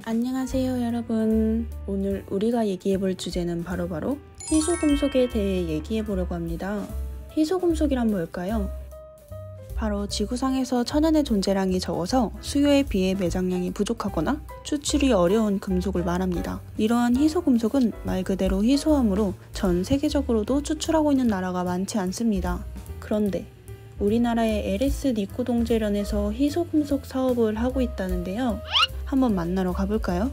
안녕하세요 여러분. 오늘 우리가 얘기해볼 주제는 바로 희소금속에 대해 얘기해보려고 합니다. 희소금속이란 뭘까요? 바로 지구상에서 천연의 존재량이 적어서 수요에 비해 매장량이 부족하거나 추출이 어려운 금속을 말합니다. 이러한 희소금속은 말 그대로 희소하므로 전 세계적으로도 추출하고 있는 나라가 많지 않습니다. 그런데 우리나라의 LS 니코동제련에서 희소금속 사업을 하고 있다는데요. 한번 만나러 가볼까요?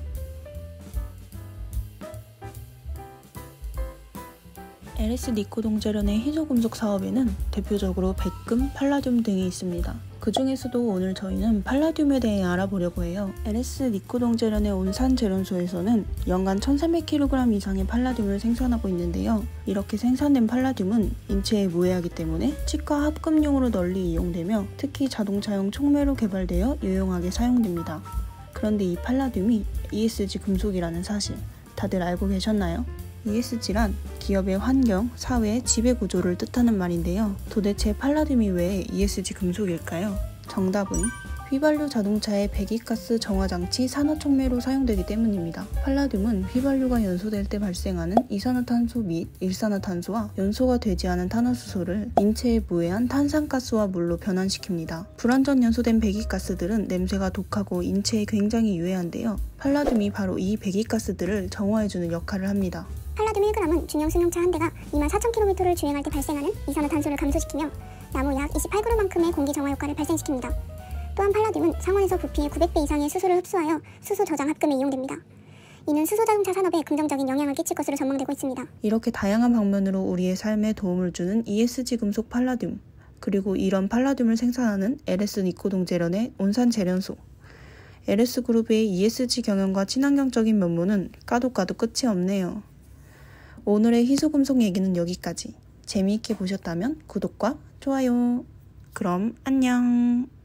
LS 니코동제련의 희소금속 사업에는 대표적으로 백금, 팔라듐 등이 있습니다. 그 중에서도 오늘 저희는 팔라듐에 대해 알아보려고 해요. LS 니코동제련의 온산제련소에서는 연간 1300kg 이상의 팔라듐을 생산하고 있는데요. 이렇게 생산된 팔라듐은 인체에 무해하기 때문에 치과 합금용으로 널리 이용되며 특히 자동차용 촉매로 개발되어 유용하게 사용됩니다. 그런데 이 팔라듐이 ESG 금속이라는 사실 다들 알고 계셨나요? ESG란 기업의 환경, 사회, 지배 구조를 뜻하는 말인데요. 도대체 팔라듐이 왜 ESG 금속일까요? 정답은 휘발유 자동차의 배기가스 정화장치 산화촉매로 사용되기 때문입니다. 팔라듐은 휘발유가 연소될 때 발생하는 이산화탄소 및 일산화탄소와 연소가 되지 않은 탄화수소를 인체에 무해한 탄산가스와 물로 변환시킵니다. 불완전 연소된 배기가스들은 냄새가 독하고 인체에 굉장히 유해한데요. 팔라듐이 바로 이 배기가스들을 정화해주는 역할을 합니다. 팔라듐 1g은 중형 승용차 한 대가 24,000km를 주행할 때 발생하는 이산화탄소를 감소시키며 나무 약 28g만큼의 공기 정화 효과를 발생시킵니다. 또한 팔라듐은 상온에서 부피의 900배 이상의 수소를 흡수하여 수소 저장 합금에 이용됩니다. 이는 수소자동차 산업에 긍정적인 영향을 끼칠 것으로 전망되고 있습니다. 이렇게 다양한 방면으로 우리의 삶에 도움을 주는 ESG 금속 팔라듐, 그리고 이런 팔라듐을 생산하는 LS 니코동제련의 온산제련소. LS그룹의 ESG 경영과 친환경적인 면모는 까도 끝이 없네요. 오늘의 희소금속 얘기는 여기까지. 재미있게 보셨다면 구독과 좋아요. 그럼 안녕.